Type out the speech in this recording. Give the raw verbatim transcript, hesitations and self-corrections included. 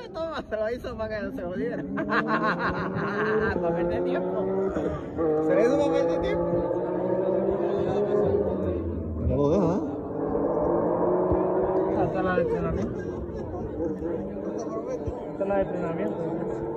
toma, se lo hizo para que no se jodiera. Para perder tiempo. Se lo hizo para perder tiempo. No lo deja, ¿eh? Hasta la de entrenamiento. Hasta la de entrenamiento.